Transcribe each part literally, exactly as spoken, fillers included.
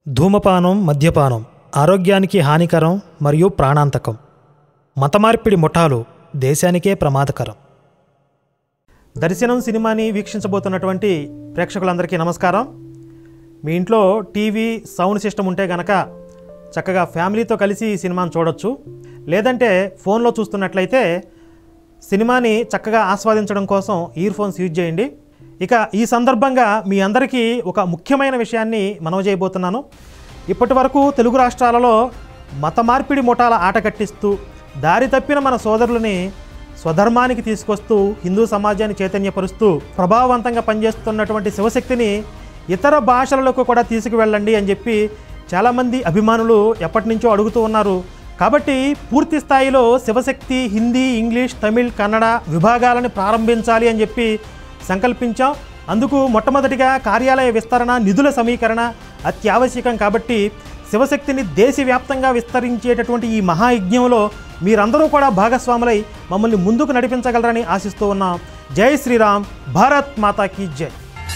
ధూమపానం, మద్యపానం ఆరోగ్యానికి హానికరం మరియు ప్రాణాంతకం. మతమార్పిడి ముఠాలు దేశానికే ప్రమాదకరం. దర్శనం సినిమాని వీక్షించబోతున్నటువంటి ప్రేక్షకులందరికీ నమస్కారం. మీ ఇంట్లో టీవీ సౌండ్ సిస్టమ్ ఉంటే గనక చక్కగా ఫ్యామిలీతో కలిసి ఈ సినిమాని చూడొచ్చు. లేదంటే ఫోన్లో చూస్తున్నట్లయితే సినిమాని చక్కగా ఆస్వాదించడం కోసం ఇయర్ ఫోన్స్ యూజ్ చేయండి. ఇక ఈ సందర్భంగా మీ అందరికీ ఒక ముఖ్యమైన విషయాన్ని మనవి చేయబోతున్నాను. ఇప్పటి వరకు తెలుగు రాష్ట్రాలలో మత మార్పిడి ముఠాల ఆట కట్టిస్తూ దారి తప్పిన మన సోదరులని స్వధర్మానికి తీసుకొస్తూ హిందూ సమాజాన్ని చైతన్యపరుస్తూ ప్రభావవంతంగా పనిచేస్తున్నటువంటి శివశక్తిని ఇతర భాషలకు కూడా తీసుకువెళ్ళండి అని చెప్పి చాలామంది అభిమానులు ఎప్పటి నుంచో అడుగుతూ ఉన్నారు. కాబట్టి పూర్తి స్థాయిలో శివశక్తి హిందీ, ఇంగ్లీష్, తమిళ్, కన్నడ విభాగాలను ప్రారంభించాలి అని చెప్పి సంకల్పించాం. అందుకు మొట్టమొదటిగా కార్యాలయ విస్తరణ, నిధుల సమీకరణ అత్యావశ్యకం. కాబట్టి శివశక్తిని దేశవ్యాప్తంగా విస్తరించేటటువంటి ఈ మహాయజ్ఞంలో మీరందరూ కూడా భాగస్వాములై మమ్మల్ని ముందుకు నడిపించగలరని ఆశిస్తూ ఉన్నాం. జై శ్రీరామ్, భారత్ మాతాకి జై.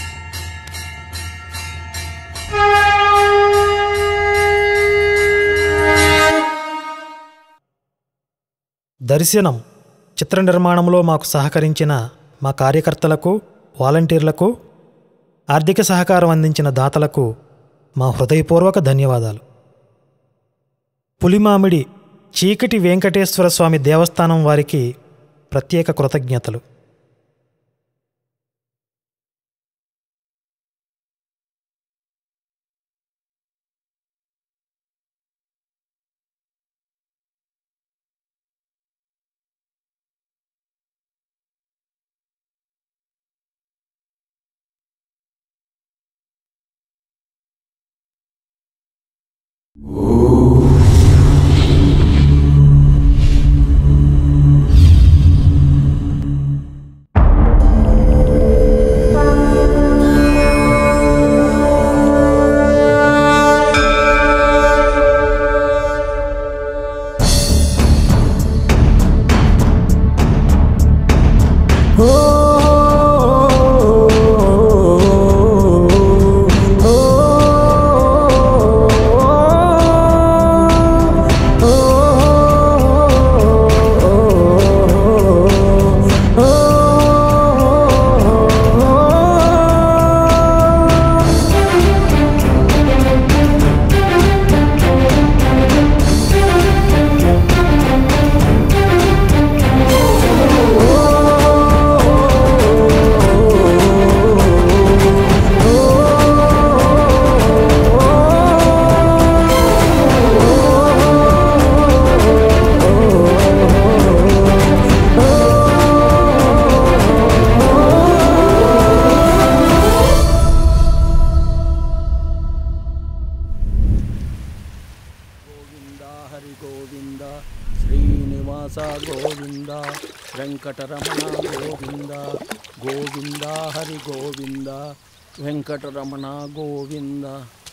దర్శనం చిత్ర నిర్మాణంలో మాకు సహకరించిన మా కార్యకర్తలకు, వాలంటీర్లకు, ఆర్థిక సహకారం అందించిన దాతలకు మా హృదయపూర్వక ధన్యవాదాలు. పులిమామిడి చీకటి వెంకటేశ్వర స్వామి దేవస్థానం వారికి ప్రత్యేక కృతజ్ఞతలు. గోవింద వెంకటరమణ గోవింద గోవింద హరి గోవింద వెంకటరమణ గోవింద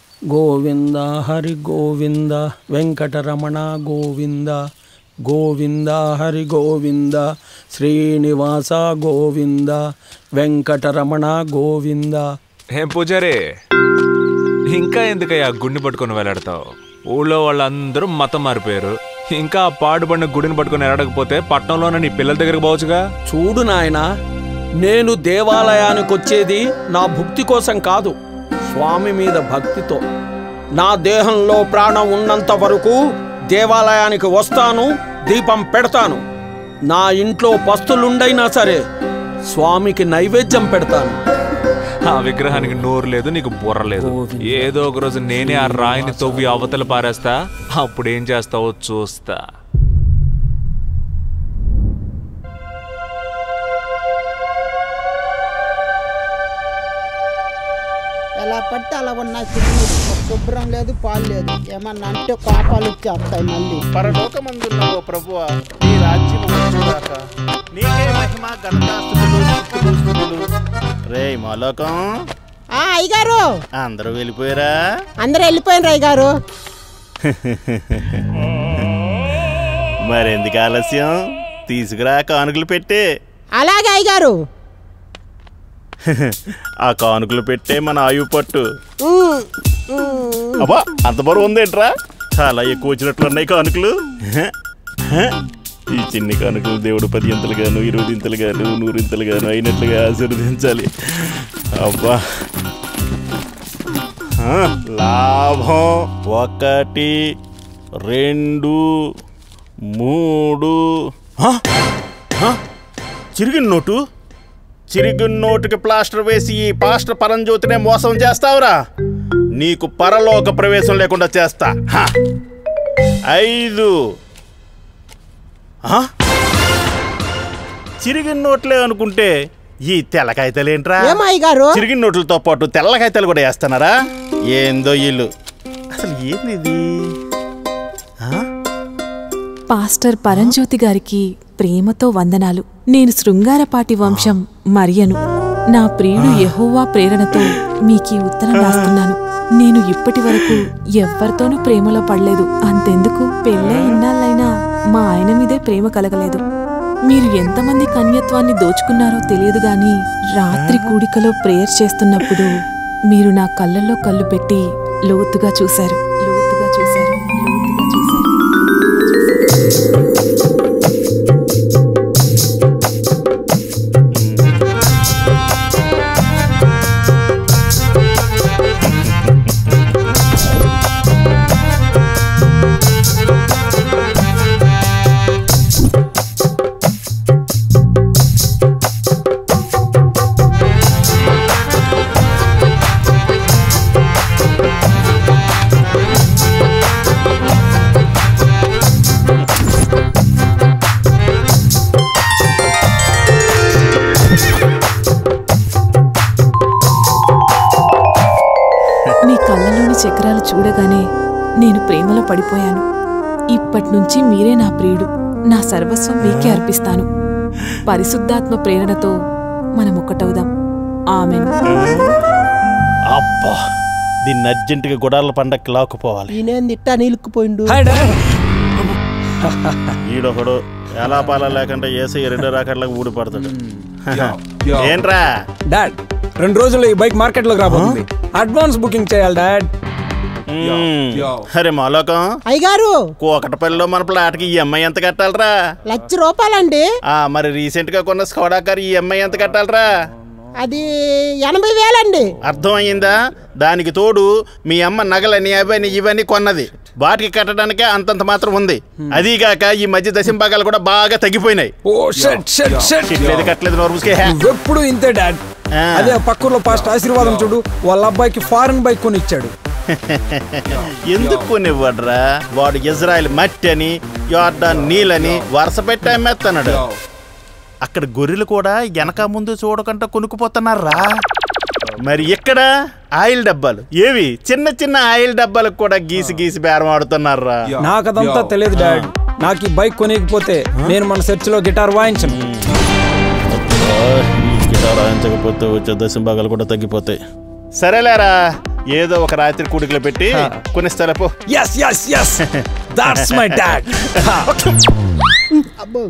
గోవింద హరి గోవింద వెంకటరమణ గోవింద గోవింద హరి గోవింద శ్రీనివాస గోవింద వెంకటరమణ గోవింద. ఏం పూజారే, ఇంకా ఎందుకయ్యా గుండె పట్టుకొని వెళ్ళాడతావు? ఊళ్ళో వాళ్ళందరూ మతం మారిపోయారు. ఇంకా పాడుపడిన గుడిని పట్టుకుని ఎరడకపోతే పట్టణంలోనే నీ పిల్లల దగ్గరకు పోవచ్చుగా. చూడు నాయనా, నేను దేవాలయానికి వచ్చేది నా భుక్తి కోసం కాదు, స్వామి మీద భక్తితో. నా దేహంలో ప్రాణం ఉన్నంత వరకు దేవాలయానికి వస్తాను, దీపం పెడతాను. నా ఇంట్లో పస్తులుండైనా సరే స్వామికి నైవేద్యం పెడతాను. ఆ విగ్రహానికి నోరు లేదు, నీకు బుర్ర లేదు. ఏదో ఒక రోజు నేనే ఆ రాయిని తవ్వి అవతల పారేస్తా, అప్పుడేం చేస్తావో చూస్తా. ఎలా పడితే అలా ఉన్నాయి. శుభ్రం లేదు, పాలు లేదు. ఏమన్నా అంటే కోపాలు వచ్చేస్తాయి మళ్ళీ. పరలోకమందున్న ఓ ప్రభువా, నీ రాజ్యం వచ్చుగాక. నీకే మహిమ, ఘనతాస్తుతులు. రే మాలోకం, అయ్యగారు అందరూ వెళ్ళిపోయారా? అందరూ వెళ్ళిపోయినరు అయ్యగారు. మరెందుకు ఆలస్యం? తీసుకురా కానుకలు పెట్టే. అలాగే అయ్యగారు. ఆ కానుకలు పెట్టే మన ఆయువు పట్టు. అబ్బా అంత బరువు ఉందేంట్రా? చాలా ఎక్కువ వచ్చినట్లున్నాయి కానుకలు. ఈ చిన్ని కానుకలు దేవుడు పది ఇంతలు గాను ఇరవై ఇంతలు గాను నూరింతలు గాను అయినట్లుగా ఆశీర్వదించాలి. అబ్బా లాభం ఒకటి రెండు మూడు. చిరిగిన నోటు చిరిగిన నోటుకి ప్లాస్టర్ వేసి ఈ పాస్టర్ పరంజ్యోతినే మోసం చేస్తావురా? నీకు పరలోక ప్రవేశం లేకుండా చేస్తా. ఐదు. చిరిగిన నోట్లే అనుకుంటే ఈ తెల్ల కాగితాలేంట్రా? చిరిగిన నోట్లతో పాటు తెల్ల కాగితాలు కూడా వేస్తున్నారా? ఏందో ఇల్లు అసలు ఏంది ఇది? పాస్టర్ పరంజ్యోతి గారికి ప్రేమతో వందనాలు. నేను శృంగారపాటి వంశం మరియను. నా ప్రియుడు యెహోవా ప్రేరణతో మీకీ ఉత్తరం రాస్తున్నాను. నేను ఇప్పటి వరకు ఎవ్వరితోనూ ప్రేమలో పడలేదు. అంతెందుకు, పెళ్ళై ఇన్నాళ్ళైనా మా ఆయన మీదే ప్రేమ కలగలేదు. మీరు ఎంతమంది కన్యత్వాన్ని దోచుకున్నారో తెలియదు గాని రాత్రి కూడికలో ప్రేయర్ చేస్తున్నప్పుడు మీరు నా కళ్ళల్లో కళ్ళు పెట్టి లోతుగా చూశారు లోతుగా చూశారు లోతుగా చూశారు. చక్రాలు చూడగానే నేను ప్రేమలో పడిపోయాను. ఇప్పట్నుంచి మీరే నా ప్రియుడు. నా సర్వస్వం మీకే అర్పిస్తాను. పరిశుద్ధాత్మ ప్రేరణతో మనం ఒక్కటవుదాం. ఆమెన్. అబ్బా దీన్ని అర్జెంటుగా గుడాల పండక్కి లాక్కుపోవాలి. ఈయనేందిట్టా నీలుక్కుపోయిండు. ఈడొకడు ఎలా పాలా లేకుండా ఏసీ రెండు రాకట్లకు ఊడిపడతాడు. ఏంట్రా డాడ్, రెండు రోజుల్లో ఈ బైక్ మార్కెట్ లోకి రాబోతుంది. అడ్వాన్స్ బుకింగ్ చేయాలి డాడ్. అరే మాలోకం అయ్యగారు, కోకటపల్లిలో మన ప్లాట్కి ఈఎంఐ ఎంత కట్టాలరా? లక్ష రూపాయలండి. మరి రీసెంట్ గా కొన్న స్కోడా కార్ ఈఎంఐ ఎంత కట్టాలరా? అది ఎనభై వేలండి. అర్థం అయిందా? దానికి తోడు మీ అమ్మ నగలని అవన్నీ ఇవన్నీ కొన్నది. వాటికి కట్టడానికే అంతంత మాత్రం ఉంది. అదీగాక ఈ మధ్య దశంభాగాలు కూడా బాగా తగ్గిపోయినాయి. ఎప్పుడు ఇంతే డాడ్. అదే పక్కూర్లో పాస్ట్ ఆశీర్వాదం చూడు, వాళ్ళ అబ్బాయికి ఫారెన్ బైక్ కొని ఇచ్చాడు. ఎందుకు కొనివ్వడ్రా? వాడు ఇజ్రాయెల్ మట్టి అని యోర్డాన్ నీళ్ళని వరుస పెట్టి అమ్మేస్తున్నాడు. అక్కడ గొర్రెలు కూడా వెనక ముందు చూడకుండా కొనుక్కుపోతున్నారా? మరి ఇక్కడ ఆయిల్ డబ్బాలు ఏవి చిన్న చిన్న ఆయిల్ డబ్బాలకు కూడా గీసి గీసి బేరం ఆడుతున్నారా? నాకదంతా తెలియదు డాడ్. నాకు ఈ బైక్ కొనికపోతే నేను మన చర్చిలో గిటార్ వాయించను. గిటార్ వాయించకపోతే వచ్చే దశంభాగాలు కూడా తగ్గిపోతాయి. సరేలేరా, ఏదో ఒక రాత్రి కూడికలో పెట్టి కొనిస్తాలే పో. yes yes yes that's my dad. అబ్బో,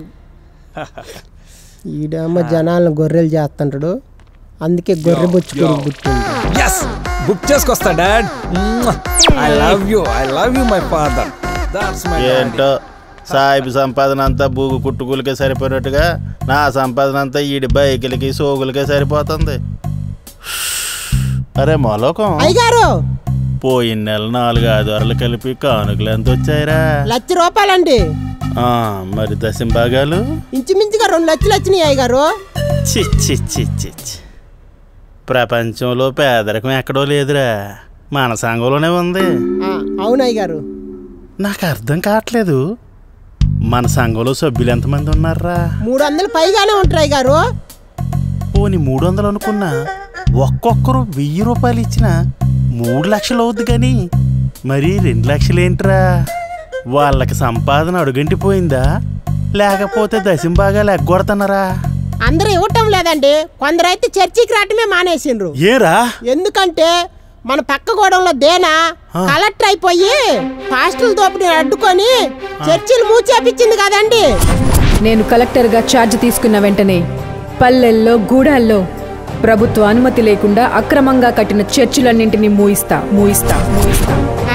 ఈడమ్మ జనాలను గొర్రెలు చేస్తుంటాడు, అందుకే గొర్రె బుచ్చుకొని పుట్టింది. yes బుక్ చేసుకొస్తా dad. I love you I love you my father. that's my dad. ఏంటో సాయిబు సంపాదన అంతా బూగు కుట్టుకులకే సరిపోయినట్టుగా నా సంపాదన అంతా ఈడి బైకులకి సోగులకే సరిపోతుంది. అరే మాలోకం అయ్యగారు, పోయిన నెల నాలుగు ఆదివారాలు కలిపి కానుకలు ఎంత వచ్చాయిరా? లక్ష రూపాయలండి. మరి దశంభాగాలు ఇంచుమించుగా రెండు లక్షలు వచ్చినాయి అయ్యగారు. చి చి చి చి ప్రపంచంలో పేదరికం ఎక్కడో లేదురా, మన సంఘంలోనే ఉంది. అవును అయ్యగారు. నాకు అర్థం కావట్లేదు, మన సంఘంలో సభ్యులు ఎంతమంది ఉన్నారా? మూడు వందలు పైగానే ఉంటారు అయ్యగారు. పోనీ మూడు వందలు అనుకున్నా, ఒక్కొక్కరు వెయ్యి రూపాయలు ఇచ్చిన మూడు లక్షలు అవుద్ది కానీ మరి రెండు లక్షలు ఏంట్రా? వాళ్ళకి సంపాదన అడుగంటిపోయిందా లేకపోతే దశంభాగాలు ఎగ్గొడుతున్నారా? అందరూ ఇవ్వటం లేదండి, కొందరైతే చర్చికి రావటమే మానేసిండ్రు. ఏరా? ఎందుకంటే మన పక్క గోడంలో దేనా కలెక్టర్ అయిపోయి పాస్టల్ దోపిడీని అడ్డుకొని చర్చిలు మూచేపించింది కదండి. నేను కలెక్టర్గా ఛార్జ్ తీసుకున్న వెంటనే పల్లెల్లో గూడాల్లో ప్రభుత్వ అనుమతి లేకుండా అక్రమంగా కట్టిన చర్చిలన్నింటినీ మూయిస్తా మూయిస్తా మూయిస్తా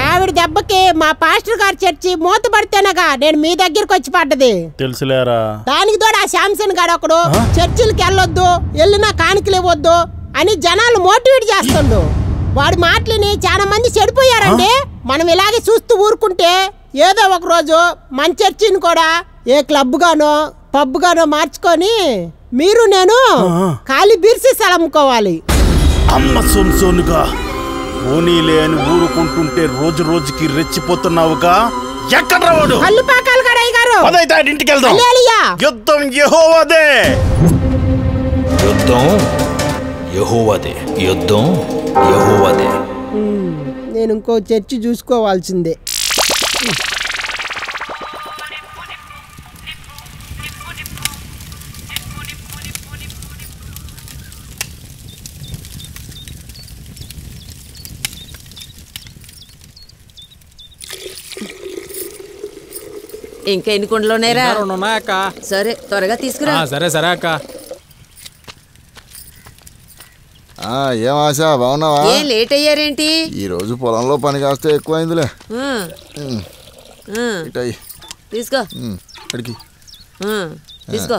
దెబ్బకి మా పాస్టర్ గారి చర్చి మూతపడితేనగా నేను మీ దగ్గరికి వచ్చి పడ్డది. తెలుసులేరా. దానికి తోడు ఆ శాంసన్ గారు ఒకడు చర్చిలకి వెళ్ళొద్దు, వెళ్ళినా కానుకలు ఇవ్వద్దు అని జనాలు మోటివేట్ చేస్తుండు. వాడి మాటలని చాలా మంది చెడిపోయారండి. మనం ఇలాగే చూస్తూ ఊరుకుంటే ఏదో ఒక రోజు మన చర్చిని కూడా ఏ క్లబ్ గానో పబ్ గానో మార్చుకొని మీరు నేను ఖాళీ బీర్సీసాలు అమ్ముకోవాలి. అమ్మ సొన్సోనుగా పోనీలే అని ఊరుకుంటుంటే రోజు రోజుకి రెచ్చిపోతున్నావుగా. ఎక్కడ రావాడు? కళ్ళు పాకాలు గారు అయ్యగారు. పదైతే ఇంటికి వెళ్దాం. యుద్ధం యెహోవాదే. యుద్ధం యెహోవాదే. యుద్ధం యెహోవాదే. నేను ఇంకో చర్చి చూసుకోవాల్సిందే. ఇంకా ఎన్ని కుండలోనేరా? ఉన్నాయక్క. సరే త్వరగా తీసుకురా. సరే సరే అక్క. ఏం ఆశ, బాగున్నావా? ఏ లేట్ అయ్యారేంటి? ఈ రోజు పొలంలో పని కాస్తే ఎక్కువైందిలే. తీసుకో తీసుకో.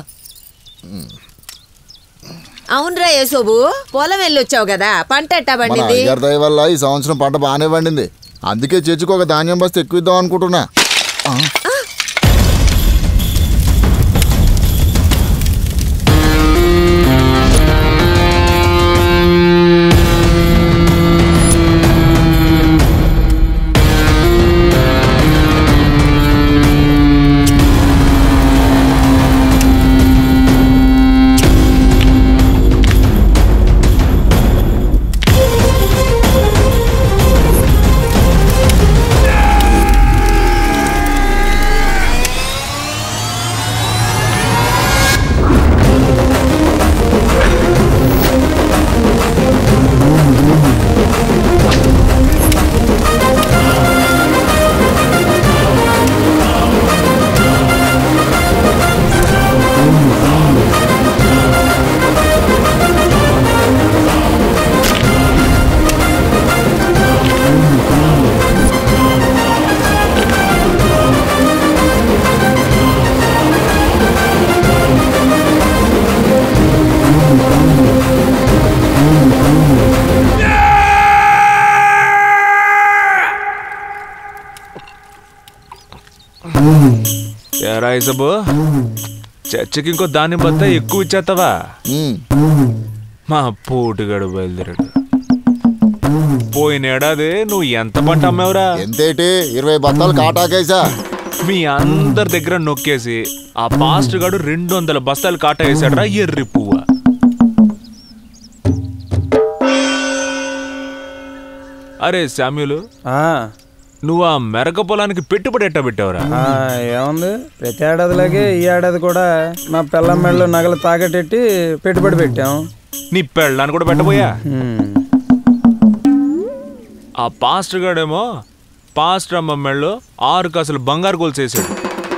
అవునరా యేసోబు, పొలం వెళ్ళి వచ్చావు కదా, పంట ఎట్టా పండింది? దయ వల్ల ఈ సంవత్సరం పంట బాగానే పండింది. అందుకే చర్చికి ఒక ధాన్యం బస్తే ఎక్కువ ఇద్దాం అనుకుంటున్నా. రాయసబు, చర్చకి ఇంకో దాన్ని బత్తా ఎక్కువ ఇచ్చేస్తావా? మా పూటుగాడు బయలుదేరాడు. పోయిన ఏడాది నువ్వు ఎంత పంట అమ్మావురా? ఎంతేటి? ఇరవై బత్తాలు కాటాకేసా. మీ అందరి దగ్గర నొక్కేసి ఆ పాస్టర్ గాడు రెండు వందల బస్తాలు కాటా వేసాడు రా ఎర్రి పువ్వ. అరే శామ్యులు, నువ్వు ఆ మెరక పొలానికి పెట్టుబడి ఎట్టా పెట్టావురా? ఏముంది, ప్రతి ఏడాదిలాగే ఈ ఏడాది కూడా మా పిల్లం మెడలో నగలు తాగటెట్టి పెట్టుబడి పెట్టాం. నీ పెళ్ళాన్ని కూడా పెట్టబోయా? ఆ పాస్టర్ గాడేమో పాస్టర్ అమ్మ మెడలో ఆరు కాసులు బంగారు గోల్స్ వేసాడు.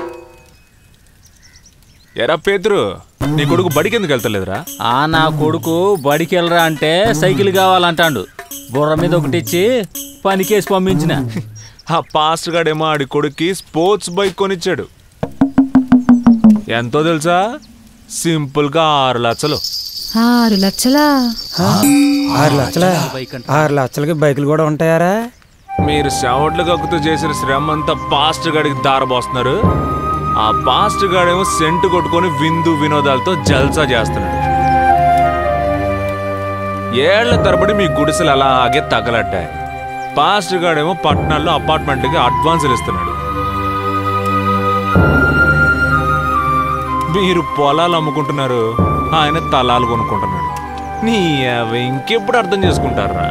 ఎరా పేతురు, నీ కొడుకు బడికి ఎందుకు వెళ్తలేదురా? ఆ నా కొడుకు బడికి వెళ్ళరా అంటే సైకిల్ కావాలంటాడు. బుర్ర మీద ఒకటిచ్చి పనికేసి పంపించిన. ఆ పాస్టర్ గాడేమో ఆడి కొడుక్కి స్పోర్ట్స్ బైక్ కొనిచ్చాడు. ఎంతో తెలుసా? సింపుల్ గా ఆరు లక్షలు. ఆరు లక్షలా? ఆరు లక్షల ఆరు లక్షలకి బైకులు కూడా ఉంటాయారా? మీరు చెవట్లు కక్కుతూ చేసిన శ్రమ అంతా పాస్టర్ గాడికి దారబోస్తున్నారు. ఆ పాస్టర్ గాడేమో సెంటు కొట్టుకొని విందు వినోదాలతో జల్సా చేస్తున్నాడు. ఏళ్ల తరబడి మీ గుడిసెలు అలాగే తగలడ్డాయి. పాస్టర్ గాడేమో పట్టణాల్లో అపార్ట్మెంట్కి అడ్వాన్సులు ఇస్తున్నాడు. మీరు పొలాలు అమ్ముకుంటున్నారు, ఆయన తలాలు కొనుక్కుంటున్నాడు. నీ ఇంకెప్పుడు అర్థం చేసుకుంటారా?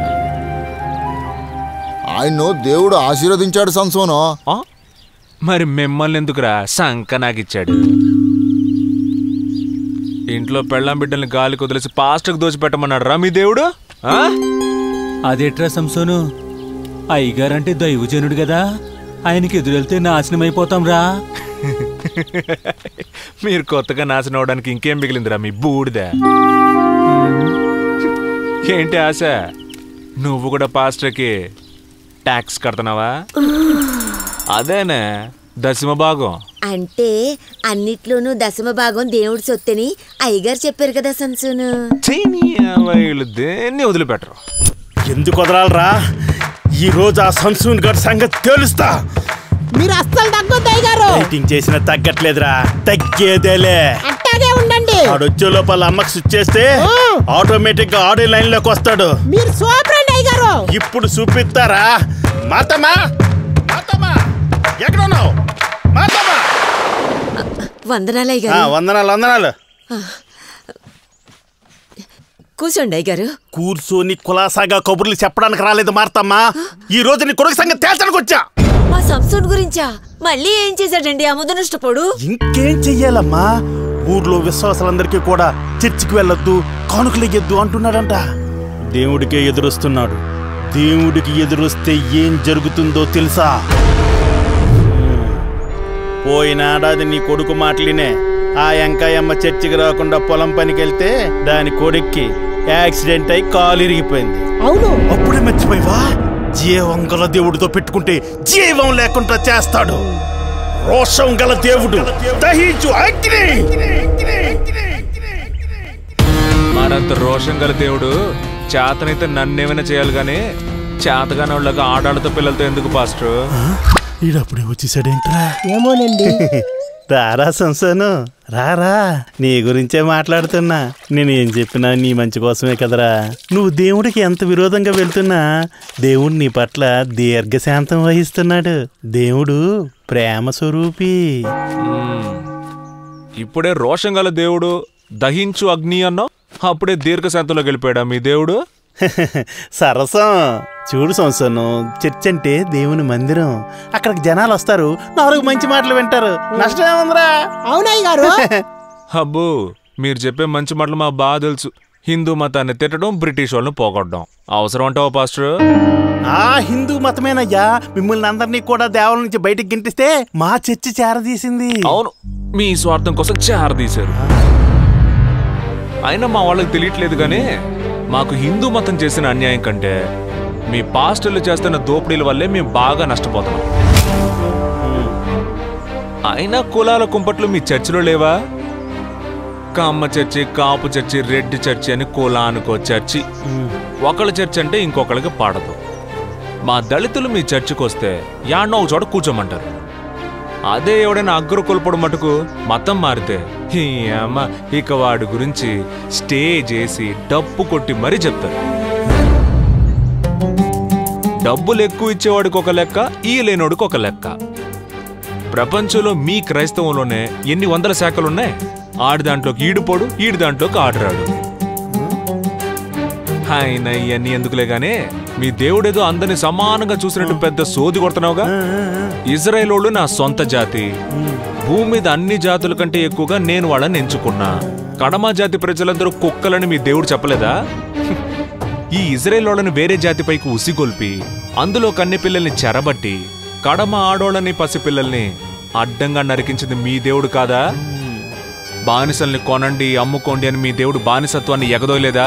ఆయన దేవుడు ఆశీర్వదించాడు సంసోను. మరి మిమ్మల్ని ఎందుకురా సంక నాకిచ్చాడు? ఇంట్లో పెళ్ళాం బిడ్డల్ని గాలి కుదిలేసి పాస్టర్కి దోచిపెట్టమన్నాడు రా మీ దేవుడు. అదేట్రా సంసోను, అయ్యగారంటే దైవజనుడు కదా, ఆయనకి ఎదురెళ్తే నాశనం అయిపోతాం రా. మీరు కొత్తగా నాశనం అవడానికి ఇంకేం మిగిలిందిరా మీ బూడిద? ఏంటి ఆశ, నువ్వు కూడా పాస్టర్కి ట్యాక్స్ కడుతున్నావా? అదేనే దశమ భాగం. అంటే అన్నిట్లోనూ దశమ భాగం దేవుడి సొత్తని అయ్యగారు చెప్పారు కదా సంసోను. వీళ్ళు దేన్ని వదిలిపెట్టరు. ఎందుకు వదలాలరా? ఈ రోజు ఆ సంసూన్ గారి సంగతి తెలుస్తా. మీరు అస్సలు తగ్గొద్దు అయ్యగారు. డైటింగ్ చేసిన తగ్గట్లేదురా, తగ్గేదేలే. అట్టాగే ఉండండి. ఆడొచ్చే లోపల అమ్మకి స్విచ్ చేస్తే ఆటోమేటిక్ గా ఆడే లైన్ లోకి వస్తాడు. మీరు సూపర్ అండి అయ్యగారు. ఇప్పుడు చూపిస్తారా? మాతమ్మా, మాతమ్మా, ఎక్కడున్నావు? మాతమ్మా. వందనాలు అయ్యగారు. వందనాలు వందనాలు. కూర్చోండి అయ్యగారు. కూర్చొని కులాసాగా కబుర్లు చెప్పడానికి రాలేదు మార్తమ్మా. ఈ రోజు నీ కొడుకు సంగతి తేల్చడానికి వచ్చా. మా సంసోన్ గురించా? మళ్ళీ ఏం చేశాడండి ఆ ముదనష్టపోడు? ఇంకేం చెయ్యాలమ్మా? ఊర్లో విశ్వాసాలందరికీ కూడా చర్చికి వెళ్ళొద్దు, కానుకలెయ్యొద్దు అంటున్నాడంట. దేవుడికే ఎదురొస్తున్నాడు. దేవుడికి ఎదురొస్తే ఏం జరుగుతుందో తెలుసా? పోయినాడాది నీ కొడుకు మాటలినే ఆ ఎంకాయమ్మ చర్చికి రాకుండా పొలం పనికి వెళ్తే దాని కొడుక్కి యాక్సిడెంట్ అయి కాలు ఇరిగిపోయింది. అవును. అప్పుడే మర్చిపోయివా? జీవం గల దేవుడితో పెట్టుకుంటే జీవం లేకుండా చేస్తాడు. రోషం గల దేవుడు దహించు అగ్ని. మరంత రోషం గల దేవుడు చేతనైతే నన్నేమైనా చేయాలి గానీ చేతగానే వాళ్ళగా ఆడాళ్ళతో పిల్లలతో ఎందుకు పాస్టర్? ఈడప్పుడే వచ్చేసాడేంట్రా? ఏమోనండి. రారా సంసాను, రారా. నీ గురించే మాట్లాడుతున్నా. నేను ఏం చెప్పినా నీ మంచి కోసమే కదరా. నువ్వు దేవుడికి ఎంత విరోధంగా వెళ్తున్నా దేవుడు నీ పట్ల దీర్ఘశాంతం వహిస్తున్నాడు. దేవుడు ప్రేమ స్వరూపి. ఇప్పుడే రోషం గల దేవుడు దహించు అగ్ని అన్నావు, అప్పుడే దీర్ఘశాంతంలో గెలిపాడా మీ దేవుడు? సరసం. చూడు సంసను, చర్చ్ అంటే దేవుని మందిరం. అక్కడికి జనాలు వస్తారు, నాలుగు మంచి మాటలు వింటారు. నష్టమేముందిరా? అవునయ్య గారు. అబ్బో, మీరు చెప్పే మంచి మాటలు మా బాగా తెలుసు. హిందూ మతాన్ని తిట్టడం, బ్రిటిష్ వాళ్ళని పోగొట్టడం అవసరం అంటావా పాస్టర్? ఆ హిందూ మతమేనయ్యా మిమ్మల్ని అందరినీ కూడా దేవాల నుంచి బయటికి గింటిస్తే మా చర్చి చేరదీసింది. అవును, మీ స్వార్థం కోసం చేరదీశారు. అయినా మా వాళ్ళకి తెలియట్లేదు కానీ మాకు హిందూ మతం చేసిన అన్యాయం కంటే మీ పాస్టర్లు చేస్తున్న దోపిడీల వల్లే మేము బాగా నష్టపోతున్నాం. అయినా కులాల కుంపట్లు మీ చర్చిలో లేవా? Kamma church, Kapu church, Reddy church అని కులానికో చర్చి. ఒకళ్ళ చర్చి అంటే ఇంకొకళ్ళకి పడదు. మా దళితులు మీ చర్చికి వస్తే యాడ్నో ఒక చోట కూర్చోమంటారు. అదే ఎవడైనా అగ్ర కొల్పడు మటుకు మతం మారితే అమ్మ ఇక వాడి గురించి స్టే చేసి డప్పు కొట్టి మరీ చెప్తారు. డబ్బులు ఎక్కువ ఇచ్చేవాడికి ఒక లెక్క, ఈ లేనోడికి ఒక లెక్క. ప్రపంచంలో మీ క్రైస్తవంలోనే ఎన్ని వందల శాఖలున్నాయి. ఆడి దాంట్లోకి ఈడుపోడు, ఈడి దాంట్లోకి ఆడరాడు. ఆయన ఇవన్నీ ఎందుకులే గానీ మీ దేవుడేదో అందరిని సమానంగా చూసినట్టు పెద్ద సోది కొడుతున్నావుగా. ఇజ్రాయేలోళ్ళు నా సొంత జాతి. భూమి మీద అన్ని జాతుల కంటే ఎక్కువగా నేను వాళ్ళని ఎంచుకున్నా. కడమ జాతి ప్రజలందరూ కుక్కలని మీ దేవుడు చెప్పలేదా? ఈ ఇజ్రాయేలోళ్ళని వేరే జాతిపైకి ఉసిగొల్పి అందులో కన్నె పిల్లల్ని చెరబట్టి కడమ ఆడోళ్ళని పసిపిల్లల్ని అడ్డంగా నరికించింది మీ దేవుడు కాదా? బానిసల్ని కొనండి, అమ్ముకోండి అని మీ దేవుడు బానిసత్వాన్ని ఎగదోయలేదా?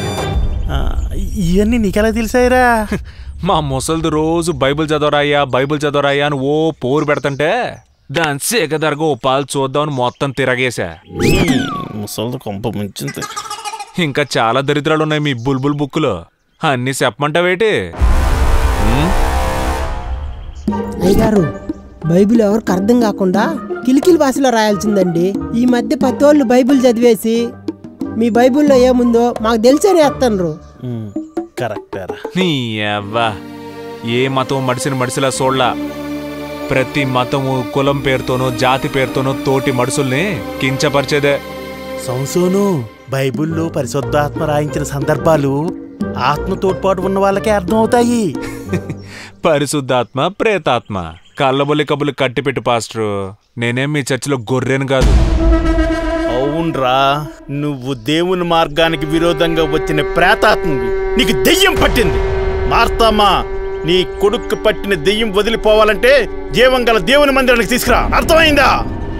ఇవన్నీ నీకెలా తెలిసాయిరా? మా ముసలిది రోజు బైబిల్ చదవరాయ్యా, బైబిల్ చదవరాయ్యా అని ఓ పోరు పెడతంటే దాని సేకదరగా ఓ పాలు చూద్దామని మొత్తం తిరగేశా. ముసలిది కొంప ముంచింది. ఇంకా చాలా దరిద్రాలు ఉన్నాయి మీ బుల్బుల్ బుక్కులో. అన్ని చెప్పమంటావేటి? అయ్యగారు, బైబిల్ ఎవరికి అర్థం కాకుండా కిలికిలి భాషలో రాయాల్సిందండి. ఈ మధ్య పత్తోళ్ళు బైబిల్ చదివేసి మీ బైబిల్లో ఏముందో మాకు తెలిసేనే వేస్తాను. నీ అవ్వా, ఏ మతం మడిసిన మడిసిలా చూడలా. ప్రతి మతము కులం పేరుతోనో జాతి పేరుతోనో తోటి మడుసుల్ని కించపరిచేదే. సంసోను, బైబిల్లో పరిశుద్ధాత్మ రాయించిన సందర్భాలు ఆత్మ తోడ్పాటు ఉన్న వాళ్ళకే అర్థం అవుతాయి. పరిశుద్ధాత్మ, ప్రేతాత్మ కళ్ళబొల్లి కబులు కట్టిపెట్టు పాస్టరు. నేనేం మీ చర్చిలో గొర్రెను కాదు. అవునరా, నువ్వు దేవుని మార్గానికి విరోధంగా వచ్చిన ప్రేతాత్మవి. నీకు దెయ్యం పట్టింది. మార్తామా, నీ కొడుకు పట్టిన దెయ్యం వదిలిపోవాలంటే జీవం గల దేవుని మందిరానికి తీసుకురా. అర్థమైందా?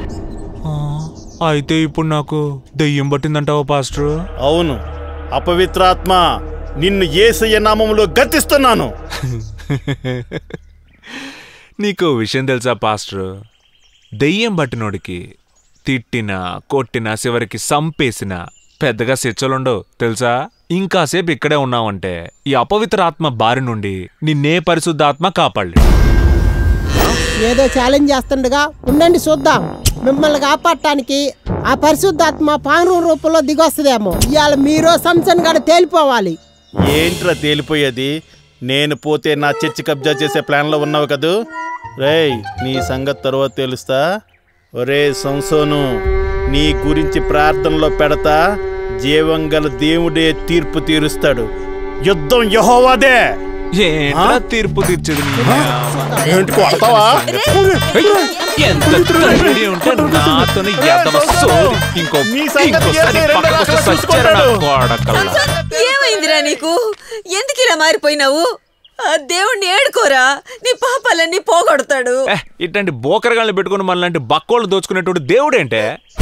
అయితే ఇప్పుడు నాకు దెయ్యం పట్టిందంటావా పాస్టర్? అవును, అపవిత్రాత్మ నిన్ను యేసయ్య నామములో గర్తిస్తున్నాను. నీకో విషయం తెలుసా పాస్టర్? దెయ్యం పట్టినోడికి తిట్టినా కొట్టినా చివరికి సంపేసినా పెద్దగా శిక్షలుండవు తెలుసా? ఇంకాసేపు ఇక్కడే ఉన్నావంటే ఈ అపవిత్ర ఆత్మ బారి నుండి నిన్నే పరిశుద్ధాత్మ కాపాడలే. ఏదో ఛాలెంజ్ చేస్తుండగా ఉండండి చూద్దాం. మిమ్మల్ని కాపాడటానికి ఆ పరిశుద్ధాత్మ పాను రూపంలో దిగొస్తుందేమో. ఇవాళ మీరు సంసన్ గడ తేలిపోవాలి. ఏంట్రా తేలిపోయేది? నేను పోతే నా చర్చి కబ్జా చేసే ప్లాన్లో ఉన్నావు కదూ. రేయ్, నీ సంగతి తర్వాత తెలుస్తా. ఒరే సంసోను, నీ గురించి ప్రార్థనలో పెడతా. జీవం గల దేవుడే తీర్పు తీరుస్తాడు. యుద్ధం యెహోవాదే. ఏంట్రా తీర్పు తీర్చేది? ఏంటి కొడతావా? ఎంత తండ్రి ఉంటే నాతోని ఎదవ సోది. ఇంకో ఇంకోసారి పక్కకొస్తే సచ్చారా నా కొడకల్లా. ఏమైందిరా నీకు? ఎందుకు ఇలా మారిపోయినావు? ఆ దేవుణ్ణి ఏడుకోరా, నీ పాపాలన్నీ పోగొడతాడు. ఇట్లాంటి బోకరగాళ్ళని పెట్టుకుని మనలాంటి బక్కోళ్ళు దోచుకునేటువంటి దేవుడేంటే?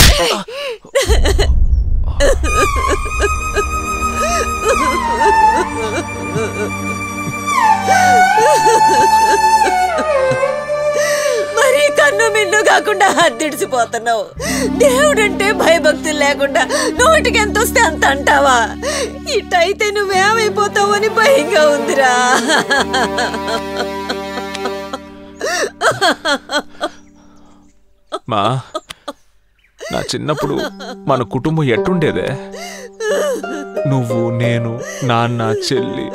మరి కన్ను మిన్ను కాకుండా అద్దిడిసిపోతున్నావు. దేవుడంటే భయభక్తులు లేకుండా నోటికి ఎంత వస్తే అంత అంటావా? ఇట్టయితే నువ్వేమైపోతావు అని భయంగా ఉందిరా. మా నా చిన్నప్పుడు మన కుటుంబం ఎట్టుండేదే? నువ్వు, నేను, నాన్న, చెల్లి,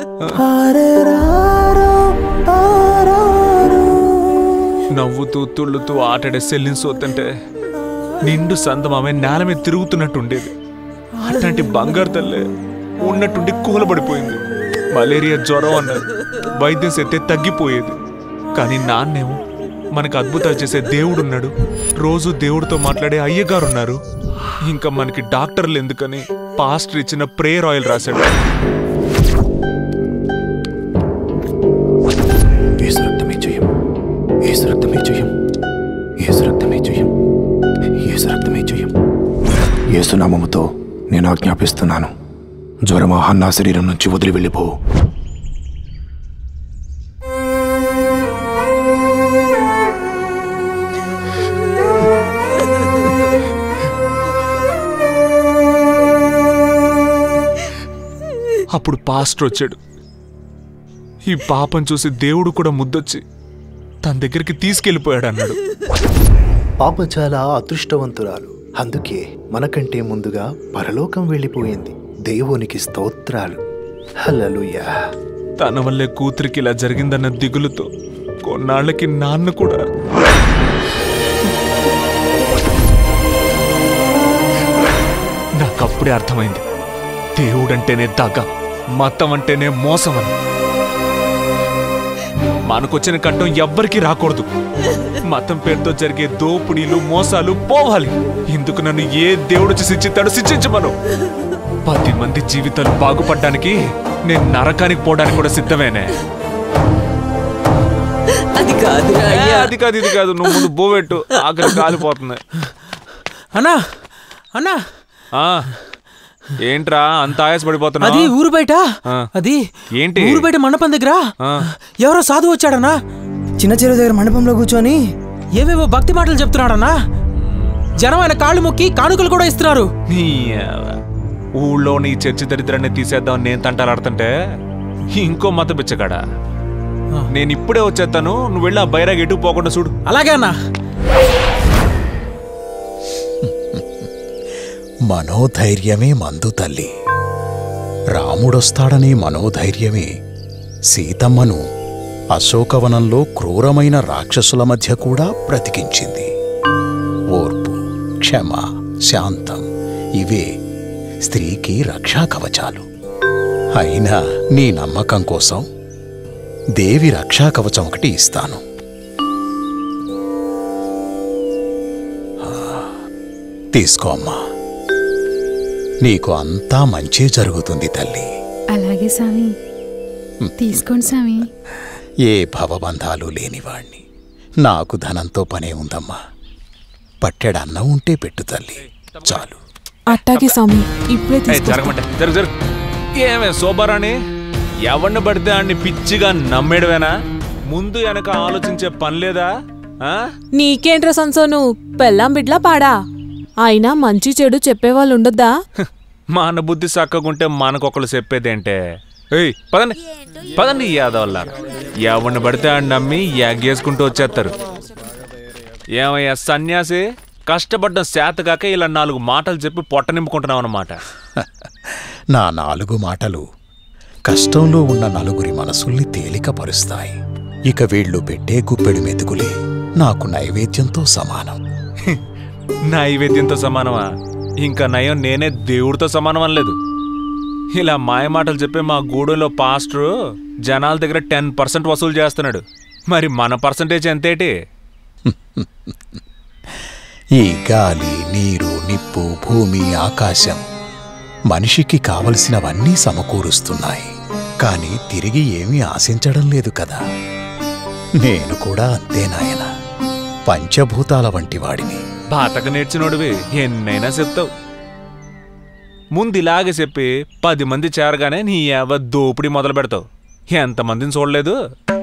నవ్వుతూ తుళ్ళుతూ ఆటడే సెల్లిని సోతంటే నిండు సందమామే నేల మీద తిరుగుతున్నట్టుండేది. అట్లాంటి బంగారు తల్లే ఉన్నట్టుండి కూలబడిపోయింది. మలేరియా జ్వరం అన్నారు, వైద్యం సెత్తే తగ్గిపోయేది. కానీ నాన్నేమో మనకు అద్భుతాలు చేసే దేవుడున్నాడు, రోజు దేవుడితో మాట్లాడే అయ్యగారున్నారు. ఇంకా మనకి డాక్టర్లు ఎందుకని పాస్టర్ ఇచ్చిన ప్రేయర్ ఆయిల్ రాశాడు. యేసునామముతో నేను ఆజ్ఞాపిస్తున్నాను, జ్వరమా నా శరీరం నుంచి వదిలి వెళ్ళిపో. అప్పుడు పాస్టర్ వచ్చాడు. ఈ పాపం చూసి దేవుడు కూడా ముద్దొచ్చి తన దగ్గరికి తీసుకెళ్ళిపోయాడు అన్నాడు. పాప చాలా అదృష్టవంతురాలు, అందుకే మనకంటే ముందుగా పరలోకం వెళ్ళిపోయింది. దేవునికి స్తోత్రాలు. హల్లెలూయా. తన వల్లే కూతురికి ఇలా జరిగిందన్న దిగులుతో కొన్నాళ్ళకి నాన్న కూడా నాకప్పుడే అర్థమైంది, దేవుడంటేనే దగ, మతం అంటేనే మోసం అని. మనకొచ్చిన కట్టం ఎవ్వరికీ రాకూడదు. మతం పేరుతో జరిగే దోపిడీలు మోసాలు పోవాలి. ఇందుకు నన్ను ఏ దేవుడు శిక్షిస్తాడో శిక్షించమను. పది మంది జీవితాలు బాగుపడ్డానికి నేను నరకానికి పోవడానికి కూడా సిద్ధమేనే. అది కాదు అది కాదు ఇది కాదు, నువ్వు ముందు బోవెట్టు, ఆకలి కాలిపోతుంది. అన్నా అన్నా ఏంట్రా అంత ఆయాసపడిపోతున్నా? అది ఊరు బయట, అది ఏంటి ఊరు బయట మండపం దగ్గర ఎవరో సాధువు వచ్చాడన్నా. చిన్న చెరువు దగ్గర మండపంలో కూర్చొని ఏవేవో భక్తి మాటలు చెప్తున్నాడన్నా. జనం ఆయన కాళ్ళు మొక్కి కానుకలు కూడా ఇస్తున్నారు. ఊళ్ళో నీ చర్చి దరిద్రాన్ని తీసేద్దాం నేను తంటాలాడుతుంటే ఇంకో మత బిచ్చగాడా. నేను ఇప్పుడే వచ్చేస్తాను, నువ్వు వెళ్ళి ఆ బైరాగ్ ఎటు పోకుండా చూడు. అలాగే అన్నా. మనోధైర్యమే మందు తల్లి. రాముడొస్తాడనే మనోధైర్యమే సీతమ్మను అశోకవనంలో క్రూరమైన రాక్షసుల మధ్య కూడా బ్రతికించింది. ఓర్పు, క్షమ, శాంతం ఇవే స్త్రీకి రక్షా కవచాలు. అయినా నీ నమ్మకం కోసం దేవి రక్షా కవచం ఒకటి ఇస్తాను. తీసుకో అమ్మా, నీకు అంతా మంచి జరుగుతుంది తల్లి. అలాగే స్వామి, తీసుకోండి స్వామి. ఏ భవబంధాలు లేనివాణ్ణి, నాకు ధనంతో పనే ఉందమ్మా. పట్టెడన్నం ఉంటే పెట్టు తల్లి, చాలు. అట్టాగే స్వామి, ఇప్పుడే తీసుకో. జరగమంటే జరుగు జరుగు. ఏమే శోభారాణి, ఎవరిని పడితే అన్ని పిచ్చిగా నమ్మేడవేనా? ముందు వెనక ఆలోచించే పని లేదా? నీకేంట్రా సంసోను, పెళ్ళాం బిడ్లా పాడా? అయినా మంచి చెడు చెప్పేవాళ్ళు ఉండొద్దా? మన బుద్ధి చక్కగుంటే మనకొకళ్ళు చెప్పేదేంటే? ఏయ్ పదండి పదండి యాదవల్లారా, ఎవరిని పడితే ఆడిని నమ్మి యాగేసుకుంటూ వచ్చేస్తారు. ఏమయ్యా సన్యాసి, కష్టపడ్డం శాతగాక ఇలా నాలుగు మాటలు చెప్పి పొట్ట నింపుకుంటున్నావు అన్నమాట. నా నాలుగు మాటలు కష్టంలో ఉన్న నలుగురి మనసుల్ని తేలికపరుస్తాయి. ఇక వీళ్ళు పెట్టే గుప్పెడు మెతుకులే నాకు నైవేద్యంతో సమానం. నైవేద్యంతో సమానమా? ఇంకా నయం నేనే దేవుడితో సమానం అనలేదు. ఇలా మాయ మాటలు చెప్పే మా గూడెంలో పాస్టరు జనాల దగ్గర టెన్ పర్సెంట్ వసూలు చేస్తున్నాడు. మరి మన పర్సంటేజ్ ఎంతేటి? ఈ గాలి, నీరు, నిప్పు, భూమి, ఆకాశం మనిషికి కావలసినవన్నీ సమకూరుస్తున్నాయి. కానీ తిరిగి ఏమీ ఆశించడం లేదు కదా. నేను కూడా అంతే నాయనా, పంచభూతాల వంటి వాడిని. బాతక నేర్చినోడివి ఎన్నైనా చెప్తావు. ముందు ఇలాగే చెప్పి పది మంది చేరగానే నీ ఏవ దోపిడి మొదలు పెడతావు. ఎంతమందిని చూడలేదు?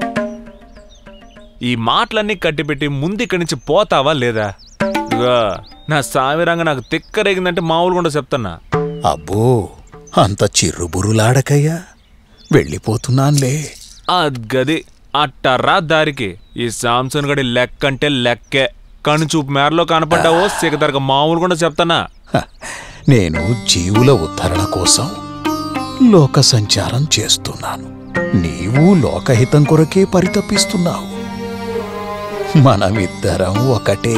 ఈ మాటలన్నీ కట్టిపెట్టి ముందు ఇక్కడి నుంచి పోతావా లేదా? ఇదిగో నా సావిరంగా నాకు తిక్కరేగిందంటే మామూలుగా చెప్తున్నా. అబ్బో, అంత చిర్రుబురులాడకయ్యా, వెళ్ళిపోతున్నాన్లే. అద్గది అట్టరా దారికి. ఈ సాంసన్ గడి లెక్కంటే లెక్కే. కనుచూపు మేరలో కనపడ్డావో సిగదరగ మామూలుగా చెప్తానా. నేను జీవుల ఉద్ధరణ కోసం లోక సంచారం చేస్తున్నాను. నీవు లోకహితం కొరకే పరితపిస్తున్నావు. మనమిద్దరం ఒకటే.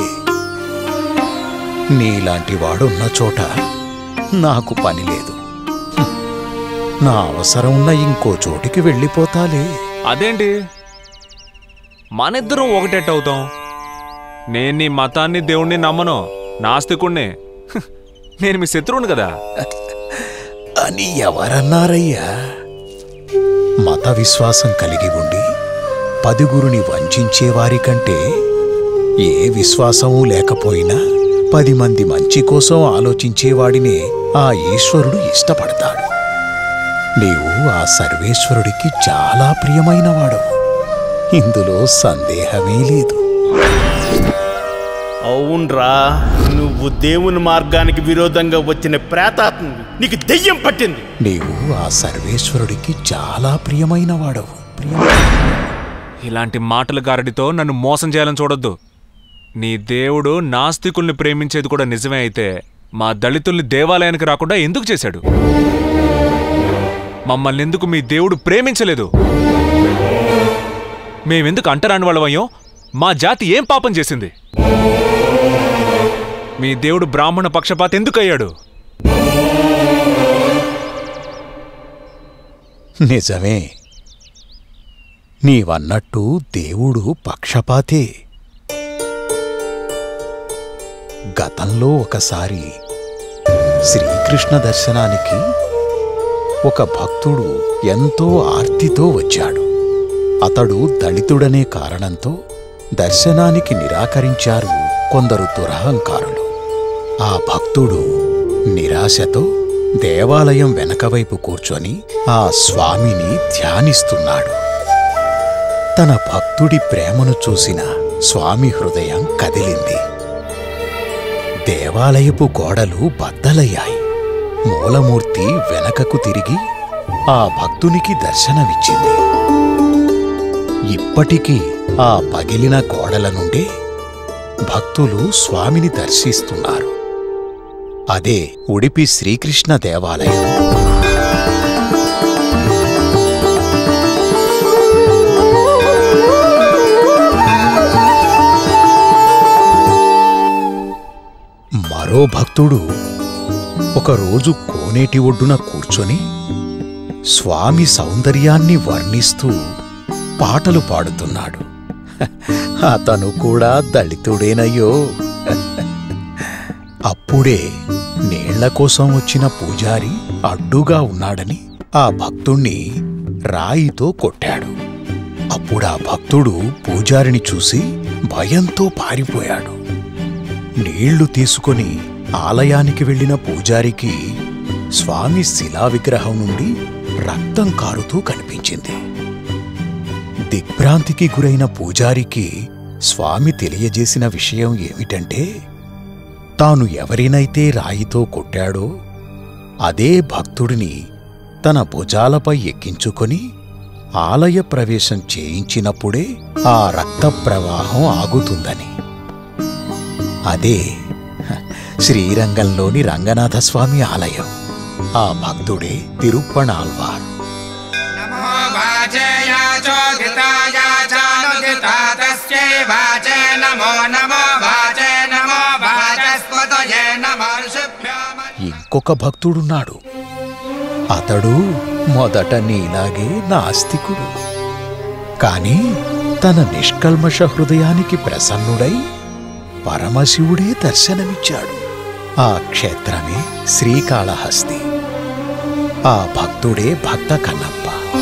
నీలాంటి వాడున్న చోట నాకు పని లేదు. నా అవసరం ఉన్న ఇంకో చోటికి వెళ్ళిపోతాలే. అదేంటి, మనిద్దరం ఒకటెట్టవుతాం? నేను నీ మతాన్ని దేవుణ్ణి నమ్మను, నాస్తికుణ్ణి. నేను మీ శత్రువుని కదా అని ఎవరన్నారయ్యా? మత విశ్వాసం కలిగి ఉండి పదుగురుని వంచేవారి కంటే ఏ విశ్వాసమూ లేకపోయినా పది మంది మంచి కోసం ఆలోచించేవాడినే ఆ ఈశ్వరుడు ఇష్టపడతాడు. నీవు ఆ సర్వేశ్వరుడికి చాలా ప్రియమైనవాడవు. ఇందులో సందేహమే లేదు. అవునరా, నువ్వు దేవుని మార్గానికి విరోధంగా వచ్చిన ప్రేతాత్మ నీకు దెయ్యం పట్టింది. నీవు ఆ సర్వేశ్వరుడికి చాలా ప్రియమైనవాడవు. ఇలాంటి మాటల గారడితో నన్ను మోసం చేయాలని చూడొద్దు. నీ దేవుడు నాస్తికుల్ని ప్రేమించేది కూడా నిజమే అయితే మా దళితుల్ని దేవాలయానికి రాకుండా ఎందుకు చేశాడు? మమ్మల్ని ఎందుకు మీ దేవుడు ప్రేమించలేదు? మేమెందుకు అంటరాని వాళ్ళమయ్యో? మా జాతి ఏం పాపం చేసింది? మీ దేవుడు బ్రాహ్మణ పక్షపాత ఎందుకు అయ్యాడు? నిజమే, నీవన్నట్టు దేవుడు పక్షపాతే. గతంలో ఒకసారి శ్రీకృష్ణ దర్శనానికి ఒక భక్తుడు ఎంతో ఆర్తితో వచ్చాడు. అతడు దళితుడనే కారణంతో దర్శనానికి నిరాకరించారు కొందరు దురహంకారులు. ఆ భక్తుడు నిరాశతో దేవాలయం వెనకవైపు కూర్చొని ఆ స్వామిని ధ్యానిస్తున్నాడు. తన భక్తుడి ప్రేమను చూసిన స్వామి హృదయం కదిలింది. దేవాలయపు గోడలు బద్దలయ్యాయి. మూలమూర్తి వెనకకు తిరిగి ఆ భక్తునికి దర్శనమిచ్చింది. ఇప్పటికీ ఆ పగిలిన గోడల నుండే భక్తులు స్వామిని దర్శిస్తున్నారు. అదే ఉడిపి శ్రీకృష్ణ దేవాలయం. మరో భక్తుడు ఒకరోజు కోనేటి ఒడ్డున కూర్చొని స్వామి సౌందర్యాన్ని వర్ణిస్తూ పాటలు పాడుతున్నాడు. అతను కూడా దళితుడేనయ్యో. అప్పుడే నీళ్ల కోసం వచ్చిన పూజారి అడ్డుగా ఉన్నాడని ఆ భక్తుణ్ణి రాయితో కొట్టాడు. అప్పుడా భక్తుడు పూజారిని చూసి భయంతో పారిపోయాడు. నీళ్లు తీసుకొని ఆలయానికి వెళ్లిన పూజారికి స్వామి శిలా విగ్రహం నుండి రక్తం కారుతూ కనిపించింది. దిగ్భ్రాంతికి గురైన పూజారికి స్వామి తెలియజేసిన విషయం ఏమిటంటే, తాను ఎవరినైతే రాయితో కొట్టాడో అదే భక్తుడిని తన భుజాలపై ఎక్కించుకొని ఆలయ ప్రవేశం చేయించినప్పుడే ఆ రక్త ప్రవాహం ఆగుతుందని. అదే శ్రీరంగంలోని రంగనాథస్వామి ఆలయం. ఆ భక్తుడే తిరుప్పణాల్వార్. ఇంకొక భక్తుడున్నాడు. అతడు మొదట నీలాగే నాస్తికుడు. కాని తన నిష్కల్మష హృదయానికి ప్రసన్నుడై పరమశివుడే దర్శనమిచ్చాడు. ఆ క్షేత్రమే శ్రీకాళహస్తి. ఆ భక్తుడే భక్త కన్నప్ప.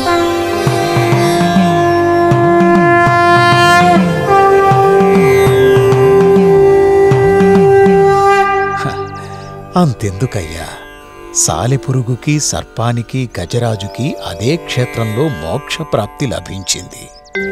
అంతెందుకయ్యా, సాలెపురుగుకి, సర్పానికి, గజరాజుకి అదే క్షేత్రంలో మోక్షప్రాప్తి లభించింది.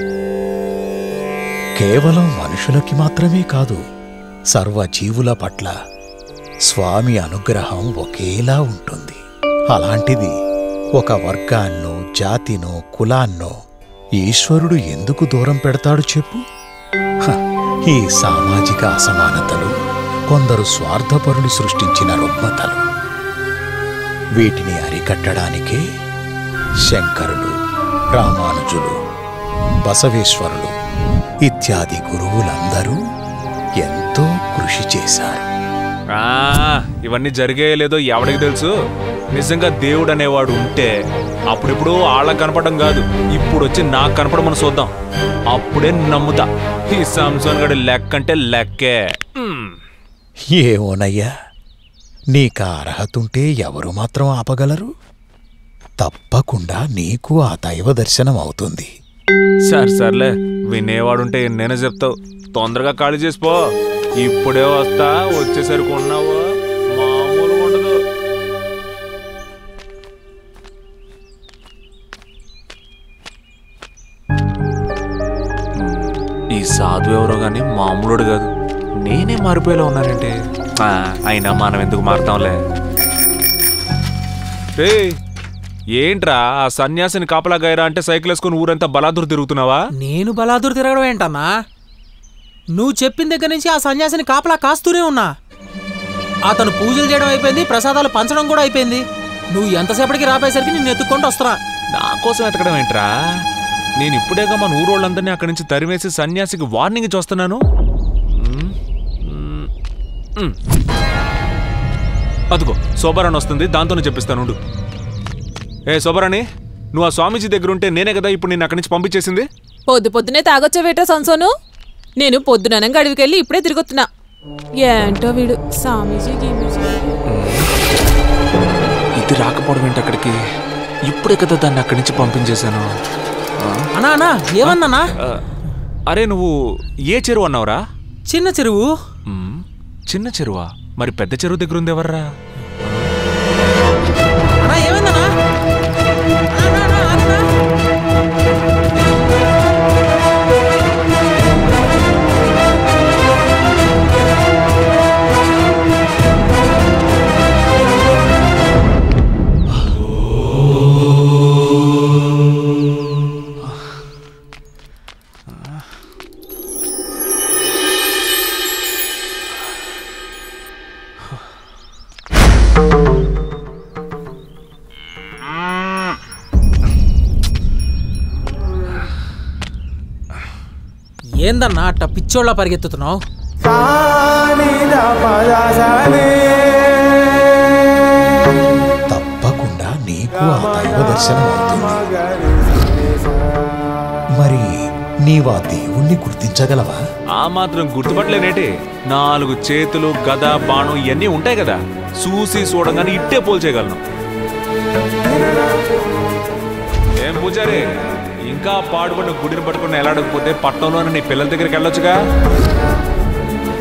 కేవలం మనుషులకి మాత్రమే కాదు, సర్వజీవుల పట్ల స్వామి అనుగ్రహం ఒకేలా ఉంటుంది. అలాంటిది ఒక వర్గాన్నో, జాతినో, కులాన్నో ఈశ్వరుడు ఎందుకు దూరం పెడతాడు చెప్పు? హ, ఈ సామాజిక అసమానతలు కొందరు స్వార్థపరులు సృష్టించిన రుగ్మతలు. వీటిని అరికట్టడానికే శంకరులు, రామానుజులు, బసవేశ్వరులు ఇత్యాది గురువులందరూ ఎంతో కృషి చేశారు. ఇవన్నీ జరిగేయలేదో ఎవడికి తెలుసు. నిజంగా దేవుడు అనేవాడు ఉంటే అప్పుడెప్పుడు వాళ్ళకి కనపడడం కాదు, ఇప్పుడు వచ్చి నాకు కనపడమని చూద్దాం. అప్పుడే నమ్ముతా. ఈ సంసోన్ గడి లెక్కంటే లెక్కే. ఏమోనయ్యా, నీకు అర్హతుంటే ఎవరు మాత్రం ఆపగలరు? తప్పకుండా నీకు ఆ దైవ దర్శనం అవుతుంది. సరే సర్లే, వినేవాడుంటే నేనే చెప్తావు. తొందరగా ఖాళీ చేసిపో. ఇప్పుడే వస్తా, వచ్చేసరికి ఉన్నావు మామూలు ఉండదు. ఈ సాధు ఎవరో గాని మామూలుడు కాదు. నేనే మారిపోయేలా ఉన్నానంటే అయినా మనం ఎందుకు మారుతాంలే. రే ఏంట్రా ఆ సన్యాసిని కాపలా గైరా అంటే సైకిల్ వేసుకుని ఊరంతా బలాదూరు తిరుగుతున్నావా? నేను బలాదూరు తిరగడం ఏంటన్నా? నువ్వు చెప్పిన దగ్గర నుంచి ఆ సన్యాసిని కాపలా కాస్తూనే ఉన్నా. అతను పూజలు చేయడం అయిపోయింది, ప్రసాదాలు పంచడం కూడా అయిపోయింది. నువ్వు ఎంతసేపటికి రాపేసరికి నేను ఎత్తుక్కుంటూ వస్తున్నా. నా కోసం ఎతకడం ఏంట్రా? నేను ఇప్పుడేగా మన ఊరోళ్ళందరినీ అక్కడి నుంచి తరిమేసి సన్యాసికి వార్నింగ్ చూస్తున్నాను. అదుగో శోభరాణి వస్తుంది, దాంతోనే చెప్పిస్తాను. ఏ శోభరాణి, నువ్వు ఆ స్వామీజీ దగ్గర ఉంటే నేనే కదా ఇప్పుడు నేను అక్కడి నుంచి పంపించేసింది. పొద్దు పొద్దునే తాగొచ్చావేటో సంసోను. నేను పొద్దుననంగా అడవికెళ్ళి ఇప్పుడే తిరుగుతున్నా. ఏంటో వీడు స్వామీజీ గీమీజీ. ఇది రాకపోవడం ఏంటి అక్కడికి? ఇప్పుడే కదా దాన్ని అక్కడి నుంచి పంపించేశాను. అన్నా అన్నా ఏమన్నానా? అరే నువ్వు ఏ చెరువు అన్నావురా? చిన్న చెరువు. చిన్న చెరువా? మరి పెద్ద చెరువు దగ్గర ఉంది ఎవర్రా? ఏమైందన్నా? ఏందన్నా అట్ట పిచ్చోళ్ళ పరిగెత్తుతున్నావు? తప్పకుండా నీకు ఆ దైవ దర్శనం అవుతుంది. మరి నీవా దేవుణ్ణి గుర్తించగలవా? ఆ మాత్రం గుర్తుపట్టలేనేటి? నాలుగు చేతులు, గద, బాణం ఇవన్నీ ఉంటాయి కదా, చూసి చూడగానే ఇట్టే పోల్చేయగలను. ఏం పూజారి, ఇంకా పాడుబడిన గుడిని పట్టుకుని ఎలాడకపోతే పట్టణంలోనే నీ పిల్లల దగ్గరికి వెళ్ళొచ్చుగా.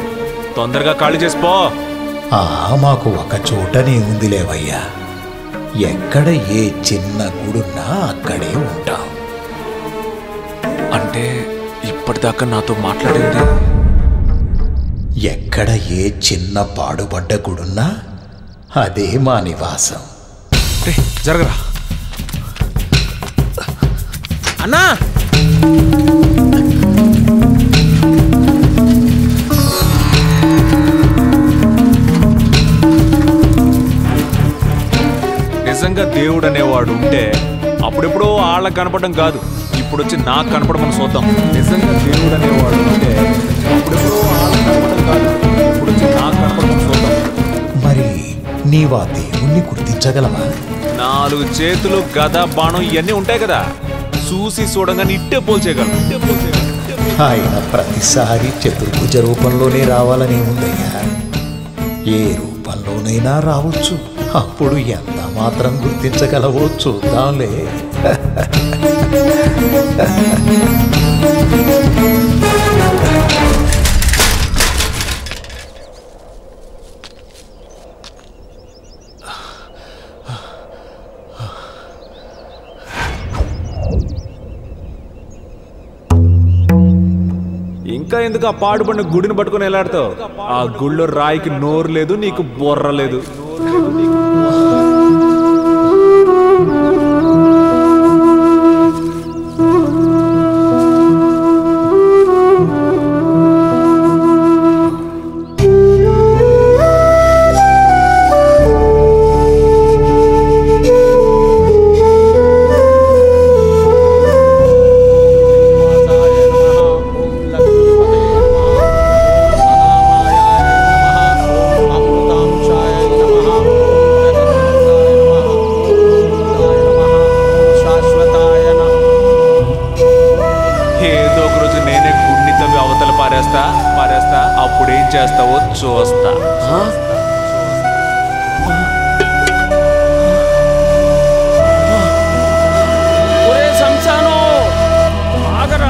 తొందరగా ఖాళీ చేసిపో. ఆ మాకు ఒక చోటనే ఉంది లేవయ్యా. ఎక్కడ ఏ చిన్న గుడున్నా అక్కడే ఉంటాం. అంటే ఇప్పటిదాకా నాతో మాట్లాడింది ఎక్కడ ఏ చిన్న పాడుబడ్డ గుడున్నా అదే మా నివాసం. జరగరా అన్నా. నిజంగా దేవుడు అనేవాడు ఉంటే అప్పుడెప్పుడో వాళ్ళకి కనపడడం కాదు, ఇప్పుడు వచ్చి నాకు కనపడమని చూద్దాం. నిజంగా దేవుడు అనేవాడు ఉంటే అప్పుడెప్పుడో వాళ్ళకి కనపడడం కాదు, ఇప్పుడు వచ్చి నాకు కనపడమని చూద్దాం. మరి నీవా దేవుణ్ణి గుర్తించగలమా? నాలుగు చేతులు గద బాణం ఇవన్నీ ఉంటాయి కదా, చూసి చూడంగానే ఇట్టే పోల్చేయగలను. ఆయన ప్రతిసారి చతుర్భుజ రూపంలోనే రావాలని ఉందయ్యా. ఏ రూపంలోనైనా రావచ్చు, అప్పుడు ఎంత మాత్రం గుర్తించగలవో చూద్దాంలే. ఇంకా ఎందుకు ఆ పాడుపడిన గుడిని పట్టుకుని వెళ్ళాడుతావు? ఆ గుళ్ళో రాయికి నోరు లేదు, నీకు బొర్ర లేదు. అప్పుడేం చేస్తావో చూస్తా. ఒరే సంసాను ఆగరా,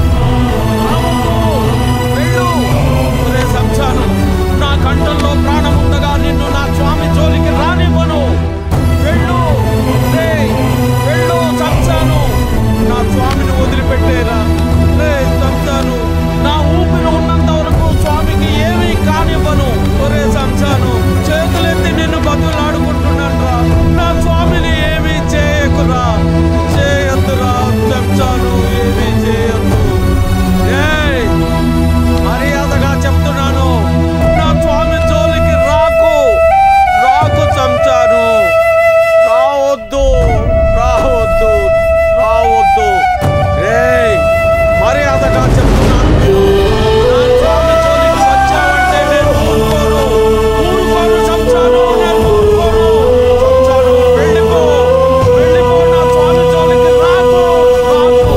వెళ్ళు. ఒరే సంసాను, నా కంఠంలో ప్రాణం ఉండగా నిన్ను నా స్వామి జోలికి రానివ్వను. వెళ్ళు వెళ్ళు సంసాను, నా స్వామిని వదిలిపెట్టేరా. రే సంసాను, నా ఊపిరి ఉన్నంత వరకు స్వామికి ఏమీ కానివ్వను. ఒరే సంసాను, చేతులెత్తి నిన్ను బతులాడుకుంటున్నాను రా. నా స్వామిని ఏమీ చేయకురా, చేయొద్దురా సంసాను, ఏమీ చేయొద్దు. ఏయ్, మర్యాదగా చెప్తున్నాను, నా స్వామి జోలికి రాకు, రాకు సంసాను, రావద్దు రావద్దు రావద్దు. ఏయ్, మర్యాదగా చెప్తున్నాను, నా స్వామి జోలికి వచ్చావంటే నేను ఊరుకోను, ఊరుకోను సంసాను, నేను ఊరుకోను సంసాను. వెళ్ళిపో వెళ్ళిపో, నా స్వామి జోలికి రాకు రాకు.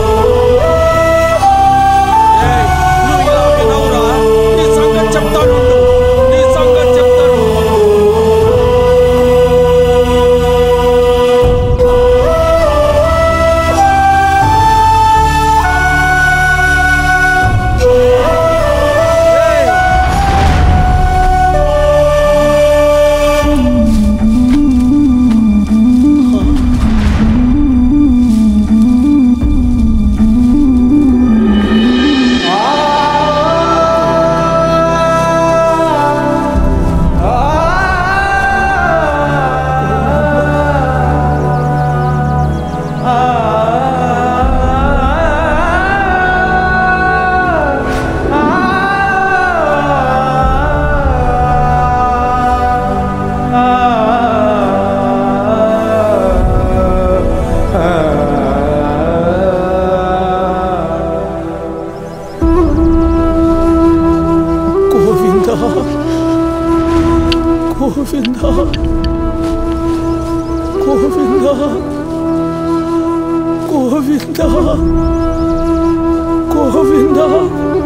ఏయ్, నువ్వు ఇలా వినవురా, నీ సంగతి చెప్తాను, నీ సంగతి చెప్తాను. గోవిందా గోవిందా గోవిందా గోవిందా గోవిందా